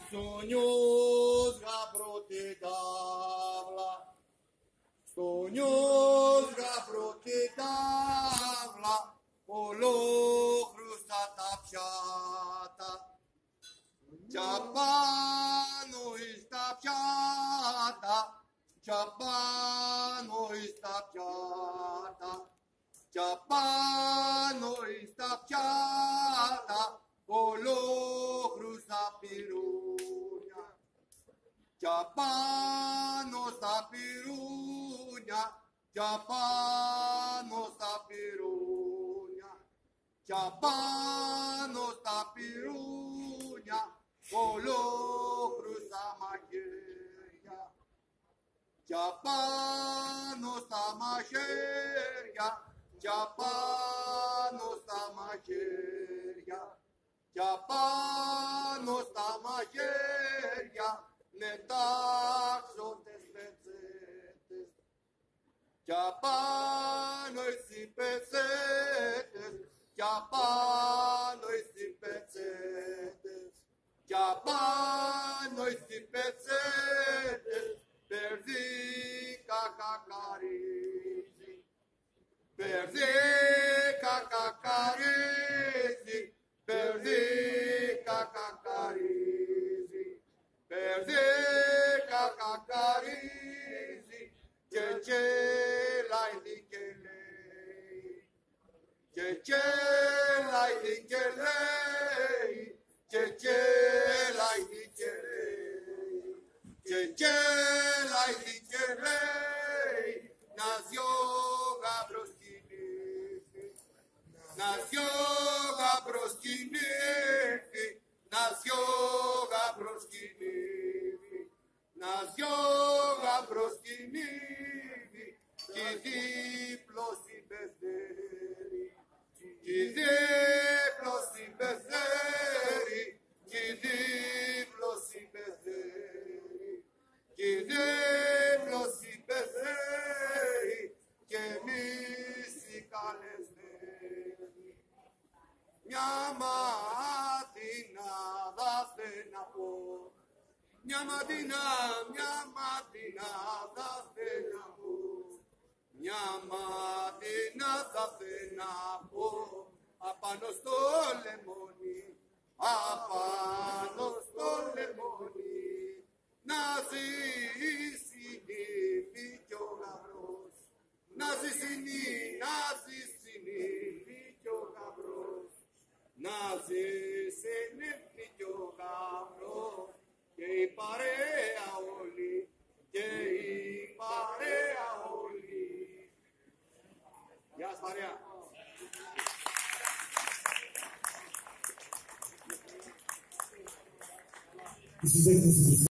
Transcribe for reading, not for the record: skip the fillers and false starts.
Στο νιός γαμπρό την τάβλα, στο νιός γαμπρό την τάβλα, ολόχρουστα τα πιάτα. Κι απάνω εις τα πιάτα, κι απάνω εις τα πιάτα, κι απάνω εις τα πιάτα, ολόχρουστα πυρούνια. Κι απάνω στα πυρούνια, κι απάνω στα πυρούνια, κι απάνω στα πυρούνια, ολόχρουστα μαχαίρια. Κι απάνω στα μαχαίρια, κι απάνω στα μαχαίρια, κι απάνω στα μαχαίρια, μετάξοντες πετσέτες. Κι απάνω οι πετσέτες, κι απάνω οι πετσέτες, κι απάνω οι πετσέτες, περδίκα κακαρίζει, περδίκα κακαρίζει, περδίκα κακαρίζει, περδίκα κακαρίζει, και κέλαει και λέει, και κέλαει και λέει, και κέλαει και λέει, και κέλαει και λέει, να δυο γαμπρός κινήθη, να δυο γαμπρός κινήθη, να δυο γαμπρός κινήθη, να δυο γαμπρός κινήθη, κι δίπλος συμπεθέρει, κι δίπλος συμπεθέρει, κι δίπλος συμπεθέρει, κι δίπλος συμπεθέρει, κι εμείς οι καλεσμένοι. Μια ματινάδα θέλω να πω, μια ματινάδα θέλω να πω, μια ματινάδα θέλω να πω, απάνω στο λεμόνι, απάνω στο λεμόνι, να ζήσει κι ο γαμπρός, να ζήσει κι ο γαμπρός, να ζήσει κι ο γαμπρός, και η παρέα όλη, και η παρέα όλη. Γεια σας παρέα. This is